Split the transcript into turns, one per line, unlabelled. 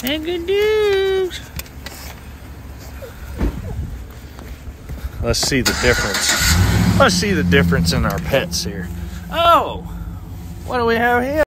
And good news. Let's see the difference. Let's see the difference in our pets here. Oh, what do we have here?